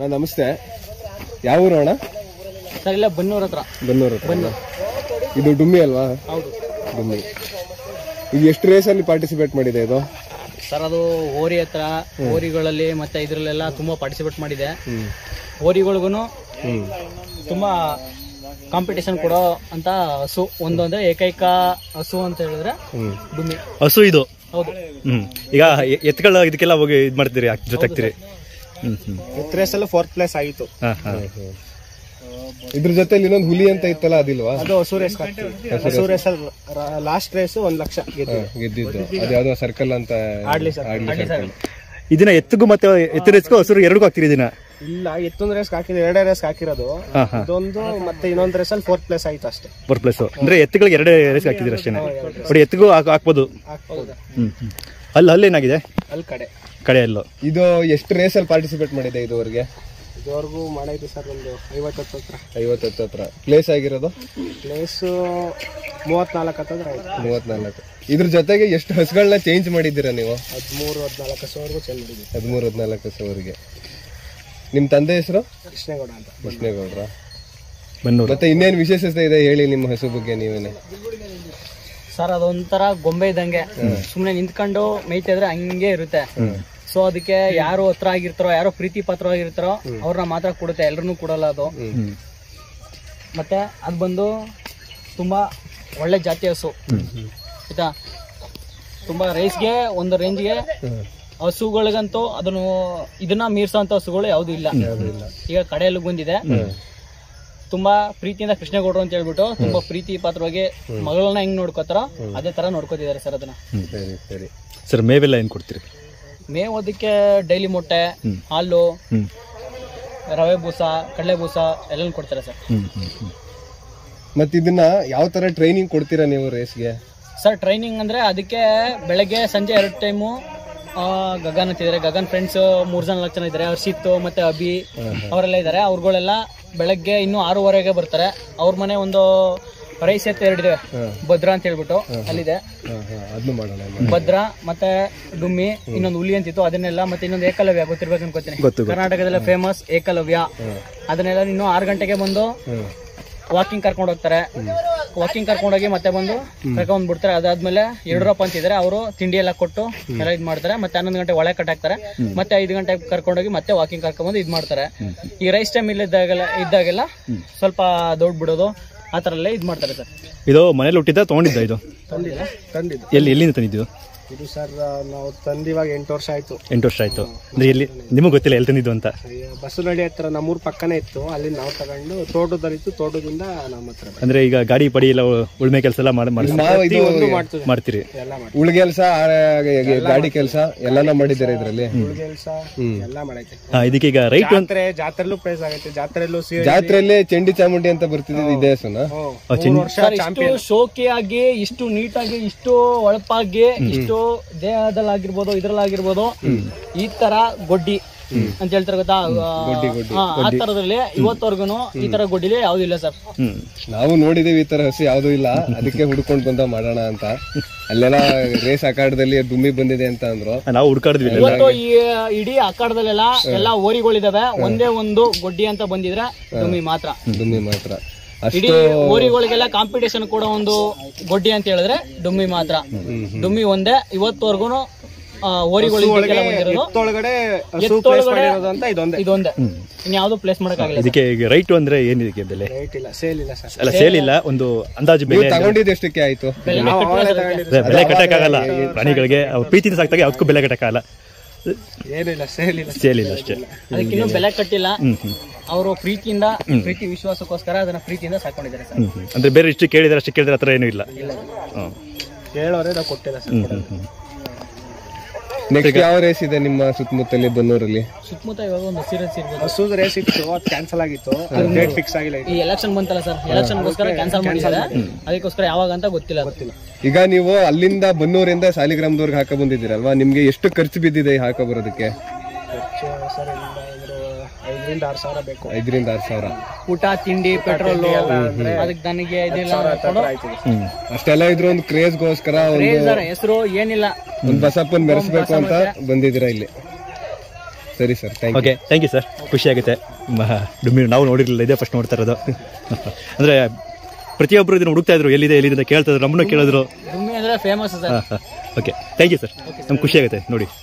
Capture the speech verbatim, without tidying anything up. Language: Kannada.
ನಮಸ್ತೆ. ಯಾವ ಊರು ಅಣ್ಣ? ಸರ್ ಇಲ್ಲ ಬನ್ನೂರ್ ಹತ್ರ. ಬನ್ನೂರ್ ಹತ್ರ. ಇದು ಡುಮ್ಮಿ ಅಲ್ವಾ? ಹೌದು, ಡುಮ್ಮಿ. ಇದು ಎಷ್ಟು ರೇಸ್ ಅಲ್ಲಿ ಪಾರ್ಟಿಸಿಪೇಟ್ ಮಾಡಿದೆ ಇದು? ಸರ್ ಅದು ಓರಿ ಹತ್ರ, ಓರಿಗಳಲ್ಲಿ ಮತ್ತೆ ಇದ್ರಲ್ಲೆಲ್ಲ ತುಂಬಾ ಪಾರ್ಟಿಸಿಪೇಟ್ ಮಾಡಿದೆ. ಓರಿಗಳಿಗೂ ತುಂಬಾ ಕಾಂಪಿಟೇಷನ್ ಕೊಡೋ ಅಂತ ಹಸು ಒಂದು ಅಂದ್ರೆ ಏಕೈಕ ಹಸು ಅಂತ ಹೇಳಿದ್ರೆ ಡುಮ್ಮಿ ಹಸು ಇದು. ಹೌದು. ಹ್ಮ್ ಈಗ ಎತ್ಗಳ ಇದಕ್ಕೆಲ್ಲ ಹೋಗಿ ಇದ್ ಮಾಡ್ತೀರಿ, ಜೊತೆ ಆಗ್ತೀರಿ? ಹ್ಮ್ ಹ್ಮ್ ಎತ್ ರೇಸ್ ಅಲ್ಲಿ ಫೋರ್ತ್ ಪ್ಲೇಸ್ ಆಯಿತು. ಇದ್ರ ಜೊತೆ ಇನ್ನೊಂದು ಹುಲಿ ಅಂತ ಇತ್ತಲ್ಲ, ಅದಿಲ್ವಾ? ಅದು ಹಸು ರೇಸ್ ಹಸು ರೇಸ್ ಅಲ್ಲಿ ಲಾಸ್ಟ್ ರೇಸ್ ಒಂದ್ ಲಕ್ಷ ಗೆದ್ದಿದ್ದು. ಅದ್ಯಾವ್ದೋ ಸರ್ಕಲ್ ಅಂತ ಆಡ್ಲಿ ಸರ್ಕಲ್. ಇದನ್ನ ಎತ್ತಿಗೂ ಮತ್ತೆ ಎತ್ತು ರೇಸ್ಗೂ ಹಸುರು ಎರಡಿಗೂ ಹಾಕ್ತಿರಿ ಇದನ್ನ? ಇಲ್ಲ, ಎತ್ತೊಂದು ರೇಸ್ ಹಾಕಿದ್ರೆ ಎರಡೇ ರೇಸ್ ಹಾಕಿರೋದು. ಇದೊಂದು ಮತ್ತೆ ಇನ್ನೊಂದು ರೇಸ್ ಅಲ್ಲಿ ಫೋರ್ತ್ ಪ್ಲೇಸ್ ಆಯ್ತು ಅಷ್ಟೇ. ಫೋರ್ತ್ ಪ್ಲೇಸ್ ಅಂದ್ರೆ ಎತ್ತುಗಳಿಗೆ ಎರಡೇ ರೇಸ್ ಹಾಕಿದಿರ ಅಷ್ಟೇನೆ? ಬಟ್ ಎತ್ತಿಗೂ ಹಾಕ್ಬೋದು. ಹ್ಮ್ ಹ್ಮ್ ಅಲ್ಲಿ ಅಲ್ಲಿ ಏನಾಗಿದೆ? ಅಲ್ಲಿ ಕಡೆ ಕಡೆ ಅಲ್ಲೋ. ಇದು ಎಷ್ಟು ರೇಸ್ ಅಲ್ಲಿ ಪಾರ್ಟಿಸಿಪೇಟ್ ಮಾಡಿದೆ ಇದುವರೆಗೆ? ಇದುವರೆಗೂ ಮಾಡಿದ್ವಿ ಸರ್ ಒಂದು ಐವತ್ತತ್ತು ಹತ್ರ. ಐವತ್ತತ್ತು ಹತ್ರ. ಪ್ಲೇಸ್ ಆಗಿರೋದು? ಪ್ಲೇಸ್ ಮೂವತ್ನಾಲ್ಕು ಹತ್ತತ್ರ ಆಯ್ತು. ಮೂವತ್ನಾಲ್ಕು. ಇದ್ರ ಜೊತೆಗೆ ಎಷ್ಟು ಹಸುಗಳನ್ನ ಚೇಂಜ್ ಮಾಡಿದ್ದೀರಾ ನೀವು? ಹದಿಮೂರು ಹದಿನಾಲ್ಕು ಹಸುವರೆಗೂ ಚೇಂಜ್ ಮಾಡಿದ್ವಿ. ಹದಿಮೂರು ಹದಿನಾಲ್ಕು ಹಸುವರೆಗೆ. ನಿಮ್ ತಂದೆ ಹೆಸರು? ಕೃಷ್ಣೇಗೌಡ ಅಂತ. ಕೃಷ್ಣೇಗೌಡ್ರ. ಬನ್ನೂರು. ಮತ್ತೆ ಇನ್ನೇನು ವಿಶೇಷತೆ ಇದೆ ಹೇಳಿ ನಿಮ್ಮ ಹಸು ಬಗ್ಗೆ ನೀವೇನೆ. ಸರ್ ಅದೊಂಥರ ಗೊಂಬೆ ಇದ್ದಂಗೆ, ಸುಮ್ನೆ ನಿಂತ್ಕೊಂಡು ಮೇಯ್ತಿದ್ರೆ ಹಂಗೆ ಇರುತ್ತೆ. ಸೊ ಅದಕ್ಕೆ ಯಾರು ಹತ್ರ ಆಗಿರ್ತಾರೋ, ಯಾರೋ ಪ್ರೀತಿ ಪಾತ್ರವಾಗಿರ್ತಾರೋ ಅವ್ರನ್ನ ಮಾತ್ರ ಕೊಡುತ್ತೆ, ಎಲ್ರನ್ನೂ ಕೊಡಲ್ಲ ಅದು. ಮತ್ತೆ ಅದು ಬಂದು ತುಂಬಾ ಒಳ್ಳೆ ಜಾತಿ ಹಸು ಆಯ್ತಾ. ತುಂಬಾ ರೇಸ್ಗೆ ಒಂದು ರೇಂಜ್ಗೆ ಹಸುಗಳಿಗಂತೂ ಅದನ್ನು ಇದನ್ನ ಮೀರ್ಸೋಂತ ಹಸುಗಳು ಯಾವ್ದು ಇಲ್ಲ. ಈಗ ಕಡೆಯಲ್ಲೂ ಬಂದಿದೆ. ತುಂಬಾ ಪ್ರೀತಿಯಿಂದ ಕೃಷ್ಣೇಗೌಡರು ಅಂತ ಹೇಳ್ಬಿಟ್ಟು ತುಂಬಾ ಪ್ರೀತಿ ಪಾತ್ರವಾಗಿ ಮಗಳನ್ನ ಹೆಂಗ್ ನೋಡ್ಕೋತಾರೋ ಅದೇ ತರ ನೋಡ್ಕೋತಿದ್ದಾರೆ ಸರ್ ಅದನ್ನ. ಸರಿ ಸರಿ ಸರ್ ಮೇವೆಲ್ಲ ಏನ್ ಕೊಡ್ತೀರಿ? ಮೇವು ಅದಕ್ಕೆ ಡೈಲಿ ಮೊಟ್ಟೆ, ಹಾಲು, ರವೆ ಬೂಸ, ಕಡಲೆ ಬೂಸ ಎಲ್ಲ ಕೊಡ್ತಾರೆ ಸರ್. ಮತ್ತೆ ಇದನ್ನ ಯಾವ ತರ ಟ್ರೈನಿಂಗ್ ಕೊಡ್ತೀರಾ ನೀವು ರೇಸ್ಗೆ? ಸರ್ ಟ್ರೈನಿಂಗ್ ಅಂದ್ರೆ ಅದಕ್ಕೆ ಬೆಳಗ್ಗೆ ಸಂಜೆ ಎರಡು ಟೈಮು ಗಗನ್ ಅಂತಿದ್ದಾರೆ. ಗಗನ್ ಫ್ರೆಂಡ್ಸ್ ಮೂರ್ ಜನ ನಾಲ್ಕು ಜನ ಇದ್ದಾರೆ. ಹರ್ಷಿತ್ ಮತ್ತೆ ಅಭಿ ಅವರೆಲ್ಲ ಇದ್ದಾರೆ. ಅವ್ರುಗಳೆಲ್ಲ ಬೆಳಗ್ಗೆ ಇನ್ನು ಆರೂವರೆಗೆ ಬರ್ತಾರೆ. ಅವ್ರ ಮನೆ ಒಂದು ರೈಸ್ ಎತ್ತ ಎರಡಿದೆ, ಭದ್ರಾ ಅಂತ ಹೇಳ್ಬಿಟ್ಟು ಅಲ್ಲಿದೆ. ಭದ್ರಾ ಮತ್ತೆ ಡುಮ್ಮಿ, ಇನ್ನೊಂದು ಹುಲಿ ಅಂತಿತ್ತು ಅದನ್ನೆಲ್ಲ, ಮತ್ತೆ ಇನ್ನೊಂದು ಏಕಲವ್ಯ ಗೊತ್ತಿರ್ಬೇಕು ಅನ್ಕೋತೀನಿ, ಕರ್ನಾಟಕದಲ್ಲ ಫೇಮಸ್ ಏಕಲವ್ಯ. ಅದನ್ನೆಲ್ಲ ಇನ್ನು ಆರು ಗಂಟೆಗೆ ಬಂದು ವಾಕಿಂಗ್ ಕರ್ಕೊಂಡು ಹೋಗ್ತಾರೆ. ವಾಕಿಂಗ್ ಕರ್ಕೊಂಡೋಗಿ ಮತ್ತೆ ಬಂದು ಕರ್ಕೊಂಡ್ ಬಿಡ್ತಾರೆ. ಅದಾದ್ಮೇಲೆ ಯಡಿಯೂರಪ್ಪ ಅಂತಿದ್ದಾರೆ, ಅವರು ತಿಂಡಿ ಎಲ್ಲ ಕೊಟ್ಟು ಎಲ್ಲ ಇದ್ ಮಾಡ್ತಾರೆ. ಮತ್ತೆ ಹನ್ನೊಂದು ಗಂಟೆ ಒಳಗೆ ಕಟ್ಟಾಕ್ತಾರೆ. ಮತ್ತೆ ಐದು ಗಂಟೆಗೆ ಕರ್ಕೊಂಡೋಗಿ ಮತ್ತೆ ವಾಕಿಂಗ್ ಕರ್ಕೊಂಡ್ಬಂದು ಇದ್ ಮಾಡ್ತಾರೆ. ಈ ರೈಸ್ ಟೈಮ್ ಇಲ್ಲಿದ್ದಾಗೆಲ್ಲ ಇದ್ದಾಗೆಲ್ಲ ಸ್ವಲ್ಪ ದೊಡ್ಡ ಬಿಡೋದು ಆ ತರ ಎಲ್ಲ ಇದ್ ಮಾಡ್ತಾರೆ ಸರ್. ಇದು ಮನೇಲಿ ಹುಟ್ಟಿದ್ದ ತಗೊಂಡಿದ್ದ? ಇದು ತಂದಿಲ್ಲ ತಂದಿದ್ದು. ಎಲ್ಲಿ ಎಲ್ಲಿಂದ ತಂದಿದ್ದು ಇದು ಸರ್ ನಾವು ತಂದಿವಾಗ ಎಂಟು ವರ್ಷ ಆಯ್ತು. ಎಂಟು ವರ್ಷ ಆಯ್ತು ಅಂದ್ರೆ ಎಲ್ಲಿ ನಿಮಗೆ ಗೊತ್ತಿಲ್ಲ ಎಲ್ಲಿ ತಂದಿದ್ದು ಅಂತ? ಬಸವನಹಳ್ಳಿ ಹತ್ರ ನಮ್ಮೂರ್ ಪಕ್ಕನೇ ಇತ್ತು, ಅಲ್ಲಿ ನಾವು ತಗೊಂಡು ತೋಟದಲ್ಲಿತ್ತು, ತೋಟದಿಂದ ನಮ್ಮ ಹತ್ರ. ಅಂದ್ರೆ ಈಗ ಗಾಡಿ ಪಡಿ ಎಲ್ಲ ಉಳ್ಮೆ ಕೆಲಸ ಎಲ್ಲ ಮಾಡ್ತೀರಿ? ಉಳ್ ಕೆಲಸ, ಗಾಡಿ ಕೆಲಸ ಎಲ್ಲಾನು ಮಾಡಿದ್ದಾರೆ ಇದ್ರಲ್ಲಿ. ಕೆಲಸ ಎಲ್ಲ ಮಾಡೈತೆ. ಇದಕ್ಕೆ ಈಗ ರೈಟ್ ಜಾತ್ರೆ ಜಾತ್ರೆಲ್ಲೂ ಪ್ರೈಸ್ ಆಗೈತೆ. ಜಾತ್ರೆಲ್ಲೂ ಜಾತ್ರೆಯಲ್ಲಿ ಚಂಡಿ ಚಾಮುಂಡಿ ಅಂತ ಬರ್ತಿದ್ದು ಇದೇ ಇಷ್ಟು ಶೋಕಿಯಾಗಿ, ಇಷ್ಟು ನೀಟಾಗಿ, ಇಷ್ಟು ಒಳಪಾಗಿ, ಇಷ್ಟು ದೇಹದಲ್ಲಾಗಿರ್ಬೋದು ಇದ್ರಲ್ಲಾಗಿರ್ಬೋದು ಈ ತರ ಗೊಡ್ಡಿ ಅಂತ ಹೇಳ್ತಾರೆ ಗೊತ್ತಾ, ಆ ತರದಲ್ಲಿ ಇವತ್ತವರೆಗೂ ಈ ತರ ಗೊಡ್ಡಿಲಿ ಯಾವ್ದು ಇಲ್ಲ ಸರ್. ನಾವು ನೋಡಿದೀವಿ ಈ ತರ ಹಸು ಯಾವ್ದು ಇಲ್ಲ, ಅದಕ್ಕೆ ಹುಡ್ಕೊಂಡ್ ಬಂದ ಮಾಡೋಣ ಅಂತ. ಅಲ್ಲೆಲ್ಲ ರೇಸ್ ಅಖಾಡದಲ್ಲಿ ಡುಮ್ಮಿ ಬಂದಿದೆ ಅಂತ ಅಂದ್ರು, ನಾವು ಹುಡ್ಕಾಡಿದ್ವಿ. ಇವತ್ತು ಈ ಇಡೀ ಅಖಾಡದಲ್ಲೆಲ್ಲ ಎಲ್ಲಾ ಓರಿಗಳಿದಾವೆ, ಒಂದೇ ಒಂದು ಗೊಡ್ಡಿ ಅಂತ ಬಂದಿದ್ರೆ ಡುಮ್ಮಿ ಮಾತ್ರ. ಡುಮ್ಮಿ ಮಾತ್ರ. ಇಡೀ ಓರಿಗಳಿಗೆಲ್ಲ ಕಾಂಪಿಟೇಷನ್ ಕೂಡ ಒಂದು ಗೊಡ್ಡಿ ಅಂತ ಹೇಳಿದ್ರೆ ಡುಮ್ಮಿ ಮಾತ್ರ. ಡುಮ್ಮಿ ಒಂದೇ ಇವತ್ತವರೆಗೂ ಓರಿಗಳಿಗೆ ಇದೊಂದೇ, ಇನ್ಯಾವುದು ಪ್ಲೇಸ್ ಮಾಡಕ್ಕಾಗಿಲ್ಲ. ಇದಕ್ಕೆ ರೈಟ್ ಅಂದ್ರೆ ಏನಿದಕ್ಕೆ ಬೆಲೆ? ಅಲ್ಲ ಸೇಲ್ ಇಲ್ಲ, ಒಂದು ಅಂದಾಜು ಬೆಲೆ ತಗೊಂಡಿದ್ದು ಎಷ್ಟಕ್ಕೆ ಆಯ್ತು? ಬೆಲೆ ಕಟ್ಟಕ್ಕಾಗಲ್ಲ ಪ್ರಾಣಿಗಳಿಗೆ, ಅವ್ರ ಪ್ರೀತಿಯಿಂದ ಸಾಕ್ತಾಗ ಯಾವ್ದಕ್ಕೂ ಬೆಲೆ ಕಟ್ಟಕ್ಕಾಗಲ್ಲ. ಸೇಲ್ ಇಲ್ಲ ಅಷ್ಟೇ. ಅದಕ್ಕೆ ಇನ್ನೂ ಬೆಲೆ ಕಟ್ಟಿಲ್ಲ. ಅವರು ಪ್ರೀತಿಯಿಂದ, ಪ್ರೀತಿ ವಿಶ್ವಾಸಕ್ಕೋಸ್ಕರ ಅದನ್ನ ಪ್ರೀತಿಯಿಂದ ಸಾಕೊಂಡಿದ್ದಾರೆ ಸರ್. ಅಂದ್ರೆ ಬೇರೆ ಇಷ್ಟು ಕೇಳಿದ್ರೆ ಅಷ್ಟು ಕೇಳಿದ್ರೆ ಹತ್ರ ಏನೂ ಇಲ್ಲ. ಕೇಳೋರೆ ನಾವು ಕೊಟ್ಟಿಲ್ಲ ಸರ್. ನೆಕ್ಸ್ಟ್ ಯಾವ ರೇಸ್ ಇದೆ ನಿಮ್ಮ ಸುತ್ತಮುತ್ತಲಿ ಬನ್ನೂರಲ್ಲಿ? ಸುತ್ತಮುತ್ತ ಇವಾಗ ಒಂದು ಹಸಿ ರೇಸ್ ಇರ್ಬೋದು. ಹಸು ರೇಸ್ ಇತ್ತು, ಅದು ಕ್ಯಾನ್ಸಲ್ ಆಗಿತ್ತು, ಡೇಟ್ ಫಿಕ್ಸ್ ಆಗಿಲ್ಲ. ಈ ಎಲೆಕ್ಷನ್ ಬಂತಲ್ಲ ಸರ್, ಎಲೆಕ್ಷನ್ಗೋಸ್ಕರ ಕ್ಯಾನ್ಸಲ್ ಮಾಡಿದ್ದಾರೆ. ಅದಕ್ಕೋಸ್ಕರ ಯಾವಾಗ ಅಂತ ಗೊತ್ತಿಲ್ಲ ಗೊತ್ತಿಲ್ಲ ಈಗ ನೀವು ಅಲ್ಲಿಂದ ಬನ್ನೂರಿಂದ ಸಾಲಿಗ್ರಾಮದವರೆಗೆ ಹಾಕ ಬಂದಿದ್ದೀರಲ್ವಾ, ನಿಮ್ಗೆ ಎಷ್ಟು ಖರ್ಚು ಬಿದ್ದಿದೆ ಹಾಕ ಬರೋದಕ್ಕೆ? ಐದರಿಂದ ಆರು ಸಾವಿರ ಬೇಕು. ಐದರಿಂದ ಆರು ಸಾವಿರ ಊಟ, ತಿಂಡಿ, ಪೆಟ್ರೋಲ್, ಅದಕ್ಕೆ ನನಗೆ ಅಷ್ಟೆಲ್ಲ ಇದ್ರು ಒಂದು ಕ್ರೇಜ್ಗೋಸ್ಕರ ಹೆಸರು ಏನಿಲ್ಲ, ಒಂದು ಬಸಪ್ಪನ್ ಮೆರೆಸ್ಬೇಕು ಅಂತ ಬಂದಿದ್ದೀರಾ ಇಲ್ಲಿ. ಸರಿ sir, thank you. Okay, thank you sir. ಖುಷಿ ಆಗುತ್ತೆ. ಡುಮ್ಮಿ ನಾವು ನೋಡಿರಲಿಲ್ಲ, ಇದೇ ಫಸ್ಟ್ ನೋಡ್ತಾ ಇರೋದು. ಅಂದರೆ ಪ್ರತಿಯೊಬ್ಬರು ಇದನ್ನು ಹುಡುಕ್ತಾ ಇದ್ರು, ಎಲ್ಲಿದೆ ಎಲ್ಲಿದೆ ಅಂತ ಕೇಳ್ತಾ ಇದ್ರು, ನಮ್ಮನ್ನು ಕೇಳಿದ್ರು. ಡುಮ್ಮಿ ಅಂದ್ರೆ famous sir. Okay, thank you sir. ನಮ್ಗೆ ಖುಷಿ ಆಗುತ್ತೆ ನೋಡಿ.